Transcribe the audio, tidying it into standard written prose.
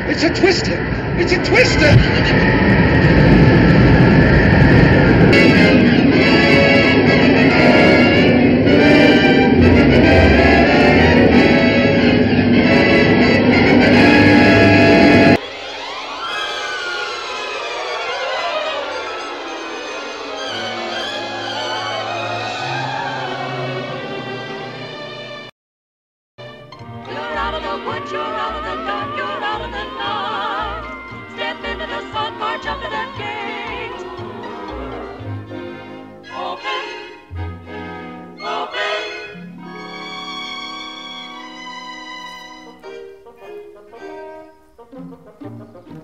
It's a twister! It's a twister! You're out of the dark, you're out of the night. Step into the sun, march up to that gate. Open, open.